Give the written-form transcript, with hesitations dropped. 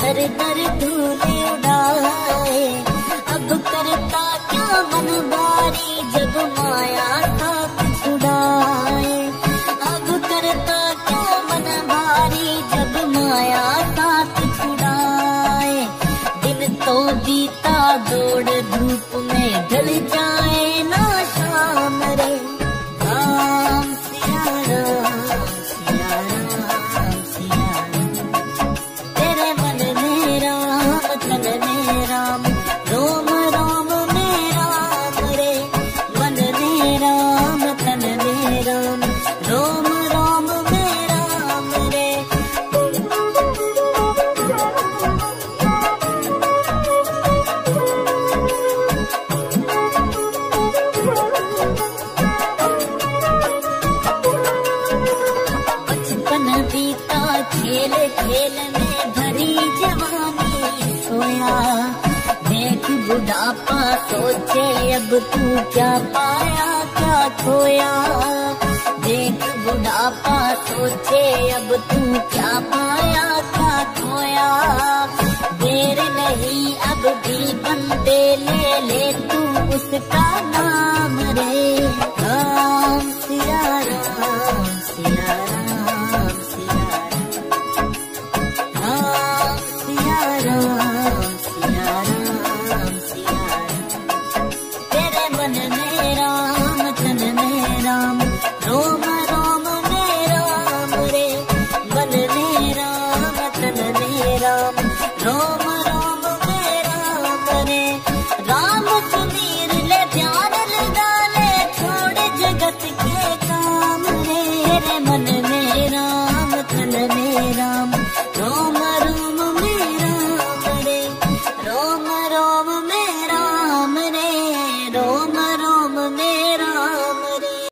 दर दर धूल उड़ाए। अब करता क्या मन भारी जब माया साथ छुड़ाए। अब करता क्या मन भारी जब माया साथ छुड़ाए। दिन तो बीता दौड़ धूप में ढल जाए ना शाम रे। राम सिया राम सिया राम सिया राम। तेरे मन में राम तन में राम, रोम रोम में राम रे। मन में राम तन में राम, रोम रोम में राम रे। बचपन बीता खेल खेल में भरी जवानी सोया। देख बुढ़ापा सोचे अब तू क्या पाया क्या खोया। देख बुढ़ापा सोचे अब तू क्या पाया क्या खोया। देर नहीं अब भी बंदे ले तू उसका नाम रे। राम सिया राम सिया राम सिया राम, राम सिया राम।